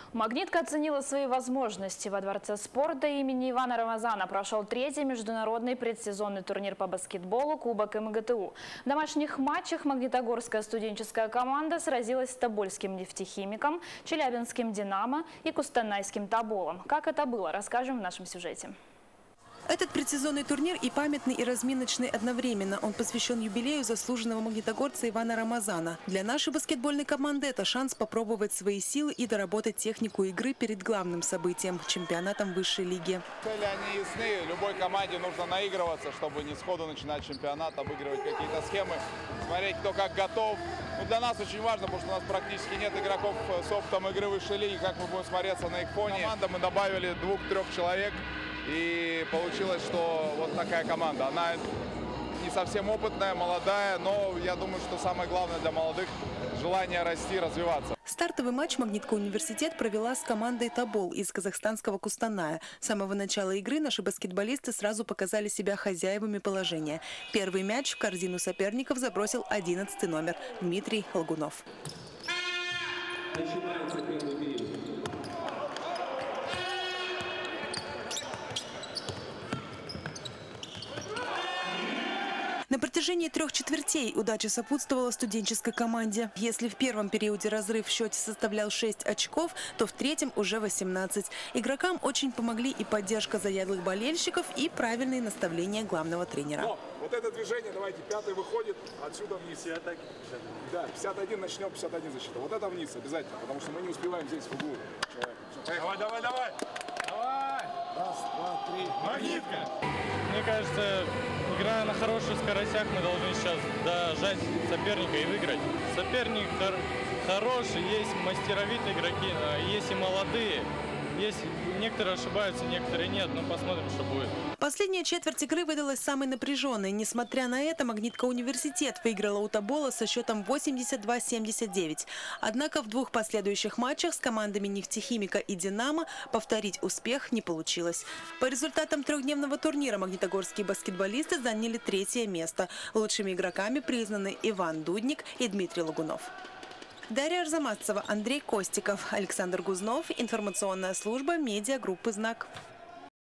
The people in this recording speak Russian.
Магнитка оценила свои возможности. Во Дворце спорта имени Ивана Рамазана прошел третий международный предсезонный турнир по баскетболу Кубок МГТУ. В домашних матчах магнитогорская студенческая команда сразилась с тобольским нефтехимиком, челябинским «Динамо» и кустанайским «Тоболом». Как это было, расскажем в нашем сюжете. Этот предсезонный турнир и памятный, и разминочный одновременно. Он посвящен юбилею заслуженного магнитогорца Ивана Рамазана. Для нашей баскетбольной команды это шанс попробовать свои силы и доработать технику игры перед главным событием – чемпионатом высшей лиги. Цели они ясны. Любой команде нужно наигрываться, чтобы не сходу начинать чемпионат, обыгрывать какие-то схемы, смотреть, кто как готов. Для нас очень важно, потому что у нас практически нет игроков с опытом игры высшей лиги, как мы будем смотреться на их фоне. Команда мы добавили 2-3 человек. И получилось, что вот такая команда. Она не совсем опытная, молодая, но я думаю, что самое главное для молодых – желание расти, развиваться. Стартовый матч «Магнитка Университет» провела с командой «Тобол» из казахстанского Кустаная. С самого начала игры наши баскетболисты сразу показали себя хозяевами положения. Первый мяч в корзину соперников забросил 11-й номер Дмитрий Лгунов. Начинается первый период. На протяжении 3 четвертей удача сопутствовала студенческой команде. Если в первом периоде разрыв в счете составлял 6 очков, то в третьем уже 18. Игрокам очень помогли и поддержка заядлых болельщиков, и правильные наставления главного тренера. Но вот это движение, давайте, 5-й выходит, отсюда вниз. Все атаки. Да, 51 начнем, 51 защита. Вот это вниз обязательно, потому что мы не успеваем здесь в углу. Давай, давай, давай! Давай! Раз, два, три. Магнитка! Мне кажется, играя на хороших скоростях, мы должны сейчас дожать соперника и выиграть. Соперник хороший, есть мастеровитые игроки, есть и молодые. Есть некоторые ошибаются, некоторые нет, но посмотрим, что будет. Последняя четверть игры выдалась самой напряженной. Несмотря на это, «Магнитка Университет» выиграла у «Тобола» со счетом 82-79. Однако в 2 последующих матчах с командами «Нефтехимика» и «Динамо» повторить успех не получилось. По результатам 3-дневного турнира магнитогорские баскетболисты заняли 3-е место. Лучшими игроками признаны Иван Дудник и Дмитрий Лгунов. Дарья Арзамасцева, Андрей Костиков, Александр Гузнов, информационная служба медиагруппы «Знак».